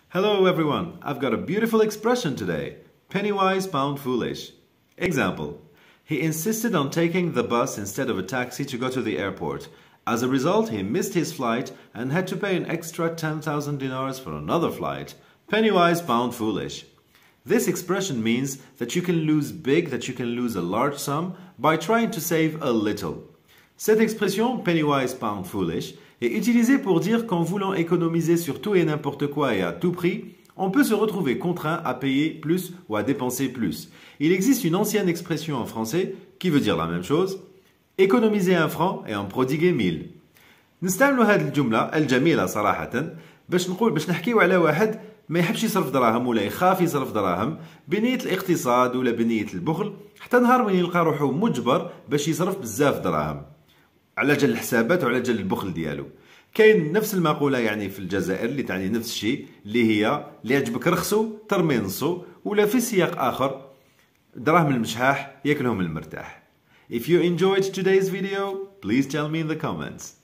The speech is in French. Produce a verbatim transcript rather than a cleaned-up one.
Hello everyone, I've got a beautiful expression today. Penny wise, pound foolish. Example. He insisted on taking the bus instead of a taxi to go to the airport. As a result, he missed his flight and had to pay an extra ten thousand dinars for another flight. Penny wise, pound foolish. This expression means that you can lose big, that you can lose a large sum by trying to save a little. Cette expression, penny wise, pound foolish, est utilisée pour dire qu'en voulant économiser sur tout et n'importe quoi et à tout prix, on peut se retrouver contraint à payer plus ou à dépenser plus. Il existe une ancienne expression en français qui veut dire la même chose, économiser un franc et en prodiguer mille. نستعملوا هذه الجملة الجميلة صراحة باش نقول باش نحكيو على واحد ما يحبش يصرف دراهم ولا يخاف يصرف دراهم بنية الاقتصاد ولا بنية البخل حتى نهار وين يلقى روحو مجبر باش يصرف بزاف دراهم على جال الحسابات وعلى جال البخل ديالو. كاين نفس المقولة يعني في الجزائر اللي تعني نفس الشيء اللي هي اللي يعجبك رخصو ترمي نصو ولا في سياق آخر دراهم المشحاح ياكلهم المرتاح. If you enjoyed today's video, please tell me in the comments.